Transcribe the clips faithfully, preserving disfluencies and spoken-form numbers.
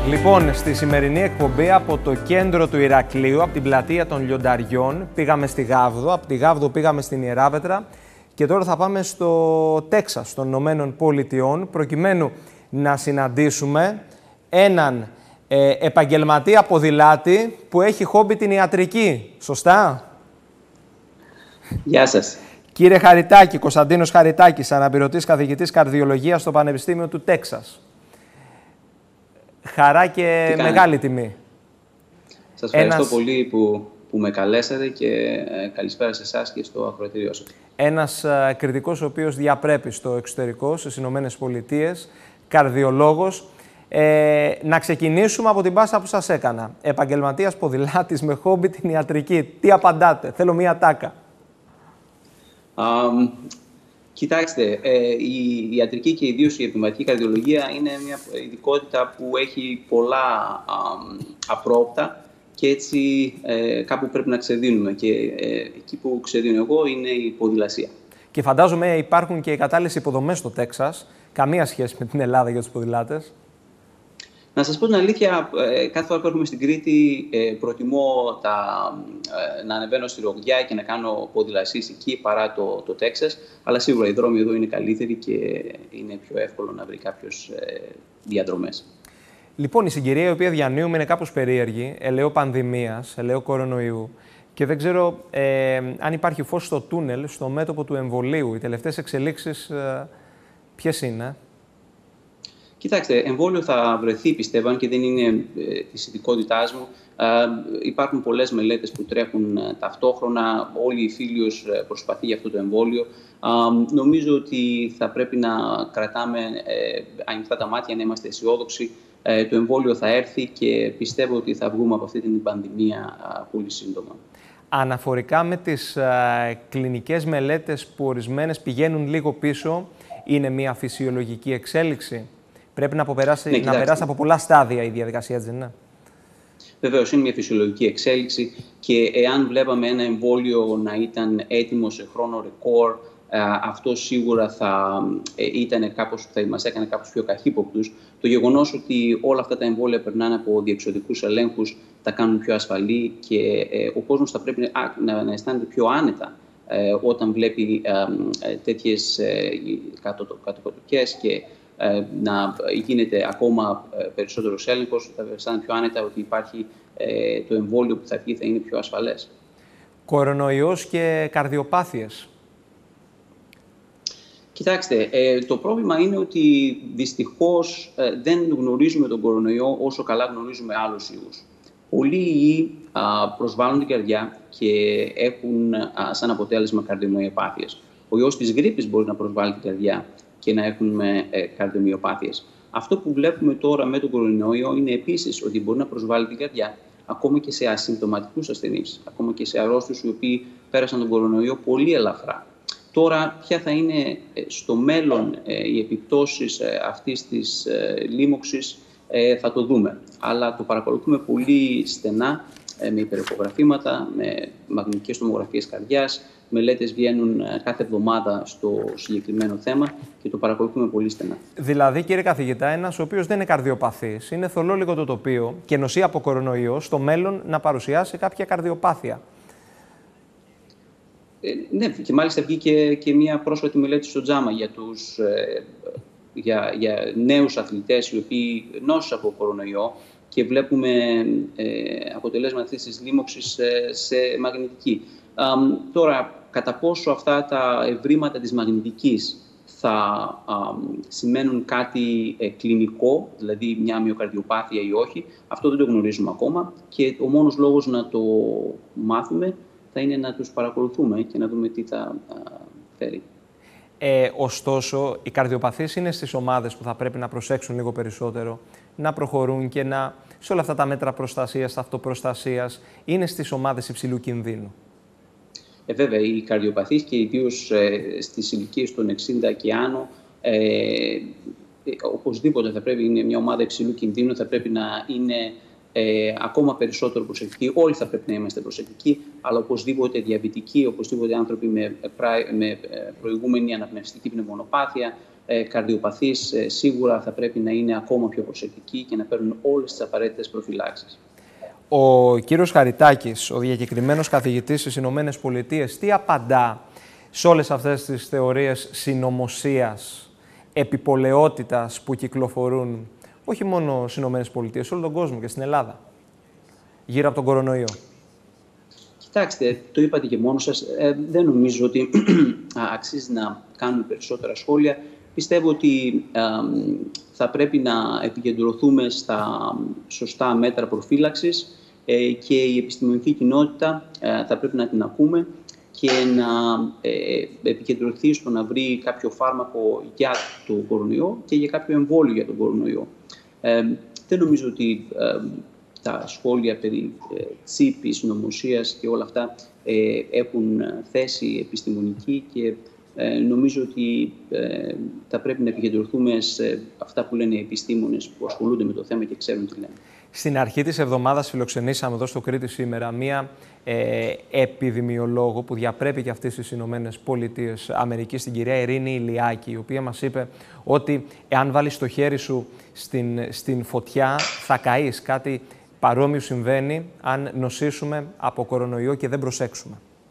Λοιπόν, στη σημερινή εκπομπή από το κέντρο του Ηρακλείου, από την πλατεία των Λιονταριών, πήγαμε στη Γάβδο, από τη Γάβδο πήγαμε στην Ιεράπετρα και τώρα θα πάμε στο Τέξας των Ηνωμένων Πολιτειών, προκειμένου να συναντήσουμε έναν ε, επαγγελματία ποδηλάτη που έχει χόμπι την ιατρική. Σωστά? Γεια σας. Κύριε Χαριτάκη, Κωνσταντίνος Χαριτάκης, αναπληρωτής καθηγητής καρδιολογίας στο Πανεπιστήμιο του Τέξας. Χαρά και μεγάλη τιμή. Σας ευχαριστώ Ένας... πολύ που, που με καλέσατε και ε, καλησπέρα σε εσάς και στο ακροατήριό σας. Ένας ε, κριτικός ο οποίος διαπρέπει στο εξωτερικό, στις Ηνωμένες Πολιτείες, καρδιολόγος. Ε, να ξεκινήσουμε από την πάσα που σας έκανα. Επαγγελματίας ποδηλάτης με χόμπι την ιατρική. Τι απαντάτε? Θέλω μία τάκα. Um, Κοιτάξτε, ε, η ιατρική και ιδίως η επιμβατική καρδιολογία είναι μια ειδικότητα που έχει πολλά α, απρόοπτα και έτσι ε, κάπου πρέπει να ξεδίνουμε. Και ε, εκεί που ξεδίνω εγώ είναι η ποδηλασία. Και φαντάζομαι υπάρχουν και οι κατάλληλες υποδομές στο Τέξας. Καμία σχέση με την Ελλάδα για τους ποδηλάτες. Να σας πω την αλήθεια, κάθε φορά που έρχομαι στην Κρήτη προτιμώ τα, να ανεβαίνω στη Ρογδιά και να κάνω ποδηλασίες εκεί παρά το, το Τέξας. Αλλά σίγουρα οι δρόμοι εδώ είναι καλύτεροι και είναι πιο εύκολο να βρει κάποιος διαδρομές. Λοιπόν, η συγκυρία η οποία διανύουμε είναι κάπως περίεργη, ελαιό πανδημίας, ελαιό κορονοϊού. Και δεν ξέρω ε, αν υπάρχει φως στο τούνελ, στο μέτωπο του εμβολίου. Οι τελευταίες εξελίξεις ε, ποιες είναι? Κοιτάξτε, εμβόλιο θα βρεθεί, πιστεύω, αν και δεν είναι ε, της ειδικότητάς μου. Ε, υπάρχουν πολλές μελέτες που τρέχουν ε, ταυτόχρονα. Όλοι οι φίλοι προσπαθεί για αυτό το εμβόλιο. Ε, νομίζω ότι θα πρέπει να κρατάμε ε, ανοιχτά τα μάτια, να είμαστε αισιόδοξοι. Ε, το εμβόλιο θα έρθει και πιστεύω ότι θα βγούμε από αυτή την πανδημία ε, πολύ σύντομα. Αναφορικά με τις ε, κλινικές μελέτες που ορισμένες πηγαίνουν λίγο πίσω, είναι μια φυσιολογική εξέλιξη? Πρέπει να, αποπεράσει, ναι, να περάσει από πολλά στάδια η διαδικασία, έτσι δεν είναι? Βεβαίως, είναι μια φυσιολογική εξέλιξη και εάν βλέπαμε ένα εμβόλιο να ήταν έτοιμο σε χρόνο ρεκόρ, αυτό σίγουρα θα, ήταν κάπως, θα μας έκανε κάπως πιο καχύποπτους. Το γεγονός ότι όλα αυτά τα εμβόλια περνάνε από διεξοδικούς ελέγχους τα κάνουν πιο ασφαλή και ο κόσμος θα πρέπει να, να, να αισθάνεται πιο άνετα όταν βλέπει τέτοιες κατοκοτικές και να γίνεται ακόμα περισσότερος έλεγχος, θα αισθάνεται πιο άνετα ότι υπάρχει ε, το εμβόλιο που θα βγει, θα είναι πιο ασφαλές. Κορονοϊός και καρδιοπάθειες. Κοιτάξτε, ε, το πρόβλημα είναι ότι δυστυχώς ε, δεν γνωρίζουμε τον κορονοϊό όσο καλά γνωρίζουμε άλλους ιούς. Πολλοί ιοί προσβάλλουν την καρδιά και έχουν α, σαν αποτέλεσμα καρδιομυοπάθειες. Ο ιός της γρίπης μπορεί να προσβάλλει την καρδιά και να έχουμε ε, καρδιομυοπάθειες. Αυτό που βλέπουμε τώρα με τον κορονοϊό είναι επίσης ότι μπορεί να προσβάλλει την καρδιά ακόμα και σε ασυμπτωματικούς ασθενείς, ακόμα και σε αρρώστιους οι οποίοι πέρασαν τον κορονοϊό πολύ ελαφρά. Τώρα, ποια θα είναι στο μέλλον ε, οι επιπτώσεις ε, αυτής της ε, λίμωξης ε, θα το δούμε. Αλλά το παρακολουθούμε πολύ στενά ε, με υπερηχογραφήματα, με μαγνητικές τομογραφίες καρδιάς. Μελέτες βγαίνουν κάθε εβδομάδα στο συγκεκριμένο θέμα και το παρακολουθούμε πολύ στενά. Δηλαδή, κύριε καθηγητά, ένας ο οποίος δεν είναι καρδιοπαθής, είναι θολό λίγο το τοπίο και νοσεί από κορονοϊό, στο μέλλον να παρουσιάσει κάποια καρδιοπάθεια. Ε, ναι, και μάλιστα βγήκε και μια πρόσφατη μελέτη στο Τζάμα για, τους, ε, για, για νέους αθλητές οι οποίοι νόσησαν από κορονοϊό και βλέπουμε ε, αποτελέσματα αυτής της λίμωξης ε, σε μαγνητική. Um, τώρα, κατά πόσο αυτά τα ευρήματα της μαγνητικής θα um, σημαίνουν κάτι ε, κλινικό, δηλαδή μια μυοκαρδιοπάθεια ή όχι, αυτό δεν το γνωρίζουμε ακόμα και ο μόνος λόγος να το μάθουμε θα είναι να τους παρακολουθούμε και να δούμε τι θα uh, φέρει. Ε, ωστόσο, οι καρδιοπαθείς είναι στις ομάδες που θα πρέπει να προσέξουν λίγο περισσότερο, να προχωρούν και να, σε όλα αυτά τα μέτρα προστασίας, αυτοπροστασίας, είναι στις ομάδες υψηλού κινδύνου. Ε, βέβαια, οι καρδιοπαθείς και ιδίως ε, στις ηλικίες των εξήντα και άνω, ε, ε, οπωσδήποτε θα πρέπει, είναι μια ομάδα υψηλού κινδύνου, θα πρέπει να είναι ε, ακόμα περισσότερο προσεκτικοί. Όλοι θα πρέπει να είμαστε προσεκτικοί, αλλά οπωσδήποτε διαβητικοί, οπωσδήποτε άνθρωποι με, με προηγούμενη αναπνευστική πνευμονοπάθεια, Ε, καρδιοπαθείς ε, σίγουρα θα πρέπει να είναι ακόμα πιο προσεκτικοί και να παίρνουν όλες τις απαραίτητες προφυλάξεις. Ο κύριος Χαριτάκης, ο διακεκριμένος καθηγητής στις Ηνωμένες Πολιτείες, τι απαντά σε όλες αυτές τις θεωρίες συνωμοσίας, επιπολαιότητας που κυκλοφορούν όχι μόνο στις Ηνωμένες Πολιτείες, σε όλο τον κόσμο και στην Ελλάδα, γύρω από τον κορονοϊό? Κοιτάξτε, το είπατε και μόνος σας, ε, δεν νομίζω ότι αξίζει να κάνουμε περισσότερα σχόλια. Πιστεύω ότι ε, θα πρέπει να επικεντρωθούμε στα σωστά μέτρα προφύλαξης ε, και η επιστημονική κοινότητα ε, θα πρέπει να την ακούμε και να ε, επικεντρωθεί στο να βρει κάποιο φάρμακο για τον κορονοϊό και για κάποιο εμβόλιο για τον κορονοϊό. Ε, δεν νομίζω ότι ε, τα σχόλια περί ε, τσίπης, νομοσίας και όλα αυτά ε, έχουν θέση επιστημονική και ε, νομίζω ότι ε, θα πρέπει να επικεντρωθούμε σε αυτά που λένε οι επιστήμονες που ασχολούνται με το θέμα και ξέρουν τι λένε. Στην αρχή της εβδομάδας φιλοξενήσαμε εδώ στο Κρήτη σήμερα μία ε, επιδημιολόγο που διαπρέπει και αυτή στις Ηνωμένες Πολιτείες Αμερικής, την κυρία Ειρήνη Ηλιάκη, η οποία μας είπε ότι εάν βάλεις το χέρι σου στην, στην φωτιά θα καείς. Κάτι παρόμοιο συμβαίνει αν νοσήσουμε από κορονοϊό και δεν προσέξουμε.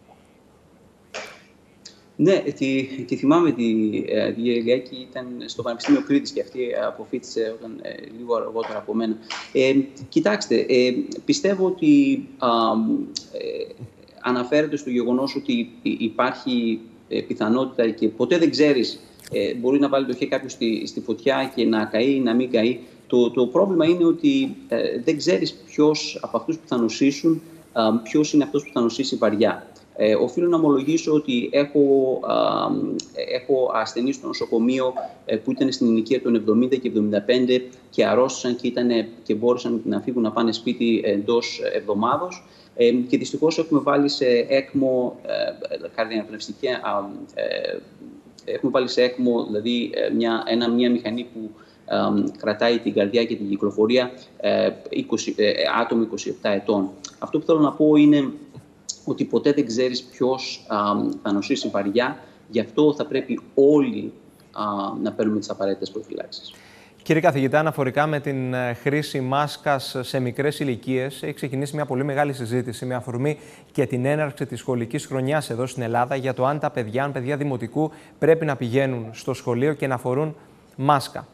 Ναι, τη, τη θυμάμαι τη κυρία Ηλιάκη, ήταν στο Πανεπιστήμιο Κρήτης και αυτή αποφοίτησε όταν, ε, λίγο αργότερα από μένα. Ε, κοιτάξτε, ε, πιστεύω ότι α, ε, αναφέρεται στο γεγονός ότι υπάρχει ε, πιθανότητα και ποτέ δεν ξέρεις, ε, μπορεί να βάλει το χέρι κάποιος στη, στη φωτιά και να καεί ή να μην καεί. Το, το πρόβλημα είναι ότι ε, δεν ξέρεις ποιος από αυτούς που θα νοσήσουν, ε, ποιος είναι αυτός που θα νοσήσει βαριά. Ε, οφείλω να ομολογήσω ότι έχω, α, έχω ασθενεί στο νοσοκομείο ε, που ήταν στην ηλικία των εβδομήντα και εβδομήντα πέντε και αρρώστησαν και, ήτανε, και μπόρεσαν να φύγουν να πάνε σπίτι εντός εβδομάδος. Ε, και δυστυχώς έχουμε βάλει σε έκμο, ε, καρδιαναπνευστική, ε, έχουμε βάλει σε έκμο δηλαδή μια, ένα, μια μηχανή που ε, κρατάει την καρδιά και την κυκλοφορία ε, είκοσι, ε, άτομο είκοσι επτά ετών. Αυτό που θέλω να πω είναι ότι ποτέ δεν ξέρεις ποιος α, θα νοσήσει βαριά, γι' αυτό θα πρέπει όλοι α, να παίρνουμε τις απαραίτητες προφυλάξεις. Κύριε καθηγητά, αναφορικά με την χρήση μάσκας σε μικρές ηλικίες, έχει ξεκινήσει μια πολύ μεγάλη συζήτηση με αφορμή και την έναρξη της σχολικής χρονιάς εδώ στην Ελλάδα για το αν τα παιδιά, αν παιδιά δημοτικού, πρέπει να πηγαίνουν στο σχολείο και να φορούν μάσκα.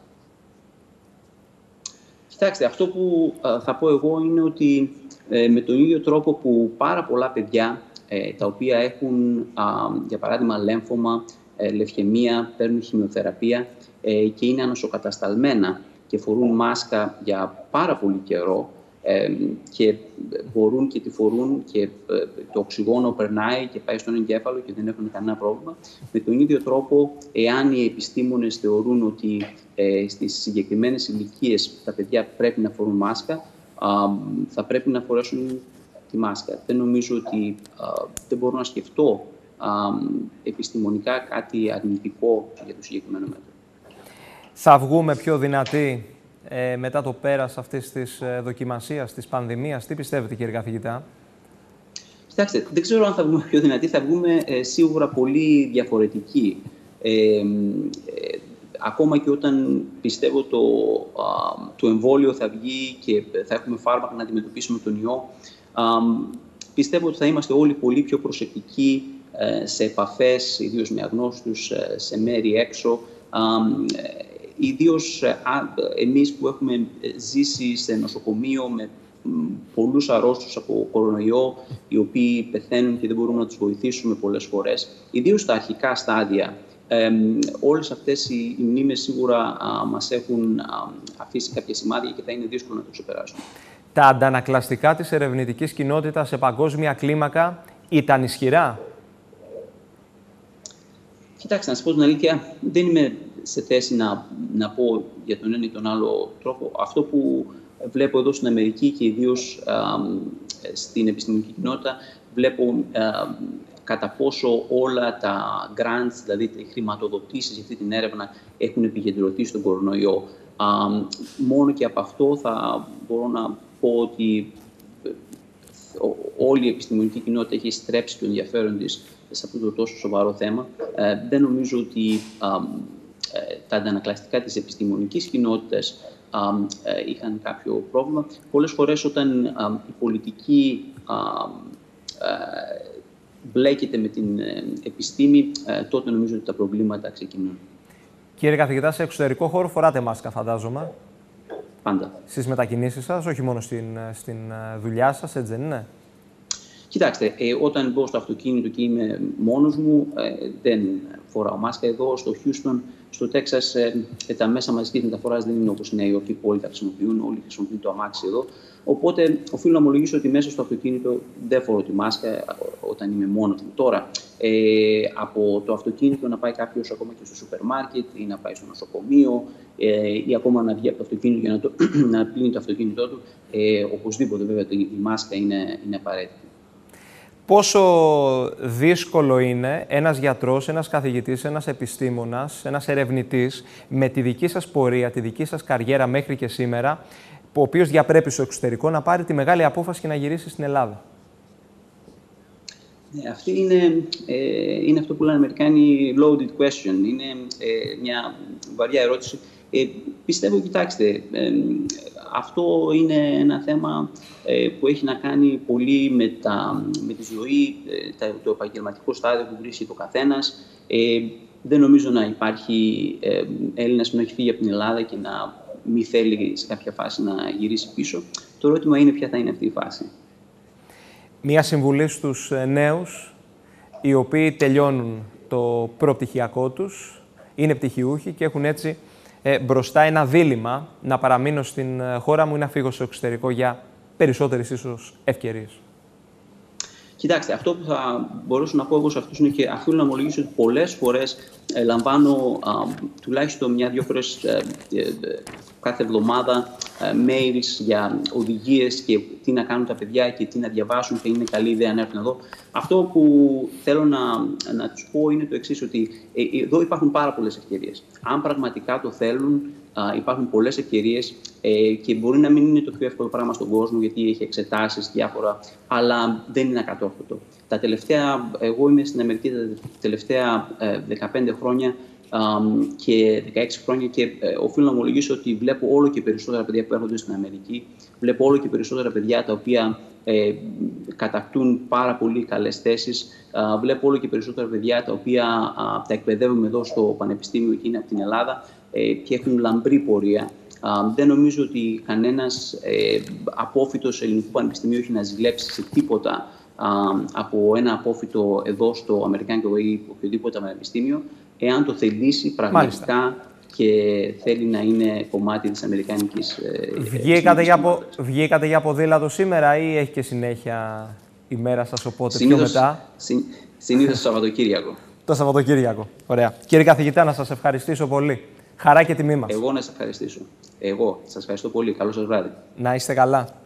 Κοιτάξτε, αυτό που α, θα πω εγώ είναι ότι ε, με τον ίδιο τρόπο που πάρα πολλά παιδιά ε, τα οποία έχουν, α, για παράδειγμα, λέμφωμα, ε, λευχαιμία, παίρνουν χημειοθεραπεία ε, και είναι ανοσοκατασταλμένα και φορούν μάσκα για πάρα πολύ καιρό ε, και μπορούν και τη φορούν και ε, το οξυγόνο περνάει και πάει στον εγκέφαλο και δεν έχουν κανένα πρόβλημα. Με τον ίδιο τρόπο, εάν οι επιστήμονες θεωρούν ότι ε, στις συγκεκριμένες ηλικίες τα παιδιά πρέπει να φορούν μάσκα, α, θα πρέπει να φορέσουν τη μάσκα. Δεν νομίζω ότι α, δεν μπορώ να σκεφτώ α, επιστημονικά κάτι αρνητικό για το συγκεκριμένο μέτρο. Θα βγούμε πιο δυνατοί ε, μετά το πέρας αυτής της ε, δοκιμασίας, της πανδημίας. Τι πιστεύετε, κύριε καθηγητά? Κοιτάξτε, δεν ξέρω αν θα βγούμε πιο δυνατοί. Θα βγούμε ε, σίγουρα πολύ διαφορετικοί. Ε, ε, ακόμα και όταν πιστεύω το, α, το εμβόλιο θα βγει και θα έχουμε φάρμακα να αντιμετωπίσουμε τον ιό, α, πιστεύω ότι θα είμαστε όλοι πολύ πιο προσεκτικοί ε, σε επαφές, ιδίως με αγνώστους, ε, σε μέρη έξω. Α, ε, ιδίως ε, εμείς που έχουμε ζήσει σε νοσοκομείο με πολλούς αρρώστους από κορονοϊό, οι οποίοι πεθαίνουν και δεν μπορούμε να τους βοηθήσουμε πολλές φορές, ιδίως στα αρχικά στάδια. Ε, όλες αυτές οι, οι μνήμες σίγουρα α, μας έχουν α, αφήσει κάποια σημάδια και θα είναι δύσκολο να το ξεπεράσουμε. Τα αντανακλαστικά της ερευνητικής κοινότητας σε παγκόσμια κλίμακα ήταν ισχυρά? Κοιτάξτε, να σας πω την αλήθεια, δεν είμαι σε θέση να, να πω για τον ένα ή τον άλλο τρόπο. Αυτό που βλέπω εδώ στην Αμερική και ιδίως α, στην επιστημονική κοινότητα, βλέπω α, κατά πόσο όλα τα grants, δηλαδή οι χρηματοδοτήσεις για αυτή την έρευνα, έχουν επικεντρωθεί στον κορονοϊό. Α, μόνο και από αυτό θα μπορώ να πω ότι όλη η επιστημονική κοινότητα έχει στρέψει το ενδιαφέρον της σε αυτό το τόσο σοβαρό θέμα. Ε, δεν νομίζω ότι α, τα αντανακλαστικά της επιστημονικής κοινότητας είχαν κάποιο πρόβλημα. Πολλές φορές όταν η πολιτική μπλέκεται με την επιστήμη, τότε νομίζω ότι τα προβλήματα ξεκινούν. Κύριε καθηγητά, σε εξωτερικό χώρο φοράτε μάσκα, φαντάζομαι. Πάντα. Στις μετακινήσεις σας, όχι μόνο στην, στην δουλειά σας, έτσι δεν είναι? Κοιτάξτε, ε, όταν μπω στο αυτοκίνητο και είμαι μόνος μου, ε, δεν φοράω μάσκα. Εδώ στο Houston, στο Τέξας, ε, ε, τα μέσα μαζικής μεταφοράς δεν είναι όπως η Νέα Υόρκη που όλοι τα χρησιμοποιούν, όλοι χρησιμοποιούν το αμάξι εδώ. Οπότε, οφείλω να ομολογήσω ότι μέσα στο αυτοκίνητο δεν φορώ τη μάσκα όταν είμαι μόνος μου. Τώρα, ε, από το αυτοκίνητο να πάει κάποιος ακόμα και στο σούπερ μάρκετ ή να πάει στο νοσοκομείο ε, ή ακόμα να βγει από το αυτοκίνητο για να, το, να πλύνει το αυτοκίνητό του, ε, οπωσδήποτε βέβαια η μάσκα είναι, είναι απαραίτητη. Πόσο δύσκολο είναι ένας γιατρός, ένας καθηγητής, ένας επιστήμονας, ένας ερευνητής με τη δική σας πορεία, τη δική σας καριέρα μέχρι και σήμερα, ο οποίος διαπρέπει στο εξωτερικό να πάρει τη μεγάλη απόφαση και να γυρίσει στην Ελλάδα? Ναι, αυτή είναι, ε, είναι αυτό που λένε οι Αμερικάνοι loaded question. Είναι ε, μια βαριά ερώτηση. Ε, πιστεύω, κοιτάξτε, ε, αυτό είναι ένα θέμα ε, που έχει να κάνει πολύ με, τα, με τη ζωή, ε, το επαγγελματικό στάδιο που βρίσκεται ο καθένας. Ε, δεν νομίζω να υπάρχει ε, Έλληνας που να έχει φύγει από την Ελλάδα και να μην θέλει σε κάποια φάση να γυρίσει πίσω. Το ερώτημα είναι ποια θα είναι αυτή η φάση. Μία συμβουλή στους νέους, οι οποίοι τελειώνουν το προπτυχιακό τους, είναι πτυχιούχοι και έχουν έτσι ε, μπροστά ένα δίλημμα να παραμείνω στην χώρα μου ή να φύγω στο εξωτερικό για περισσότερες ίσως ευκαιρίες. Κοιτάξτε, αυτό που θα μπορούσα να πω εγώ σε αυτούς είναι και αφήνω να ομολογήσω ότι πολλές φορές ε, λαμβάνω α, τουλάχιστον μια-δυο φορές ε, ε, κάθε εβδομάδα ε, mails για οδηγίες και τι να κάνουν τα παιδιά και τι να διαβάσουν και είναι καλή ιδέα να έρθουν εδώ. Αυτό που θέλω να, να τους πω είναι το εξής, ότι ε, εδώ υπάρχουν πάρα πολλές ευκαιρίες. Αν πραγματικά το θέλουν, α, υπάρχουν πολλές ευκαιρίες ε, και μπορεί να μην είναι το πιο εύκολο πράγμα στον κόσμο γιατί έχει εξετάσεις διάφορα, αλλά δεν είναι ακατόρθωτο. Τα τελευταία, εγώ είμαι στην Αμερική τα τελευταία ε, δεκαπέντε χρόνια και δεκαέξι χρόνια και ε, οφείλω να ομολογήσω ότι βλέπω όλο και περισσότερα παιδιά που έρχονται στην Αμερική, βλέπω όλο και περισσότερα παιδιά τα οποία ε, κατακτούν πάρα πολύ καλές θέσεις, α, βλέπω όλο και περισσότερα παιδιά τα οποία α, τα εκπαιδεύουμε εδώ στο Πανεπιστήμιο και είναι από την Ελλάδα ε, και έχουν λαμπρή πορεία. Α, δεν νομίζω ότι κανένας ε, απόφοιτος ελληνικού πανεπιστημίου έχει να ζηλέψει σε τίποτα α, από ένα απόφοιτο εδώ στο Αμερικάνικο ή οποιοδήποτε πανεπιστήμιο, εάν το θελήσει πραγματικά. Μάλιστα. Και θέλει να είναι κομμάτι της αμερικάνικης Βγήκατε για, απο... Βγήκατε για ποδήλατο σήμερα ή έχει και συνέχεια η μέρα σας, οπότε συνήθως, πιο μετά? Συ... Συνήθως το Σαββατοκύριακο. Το Σαββατοκύριακο. Ωραία. Κύριε καθηγητά, να σας ευχαριστήσω πολύ. Χαρά και τιμή μας. Εγώ να σας ευχαριστήσω. Εγώ σας ευχαριστώ πολύ. Καλό σας βράδυ. Να είστε καλά.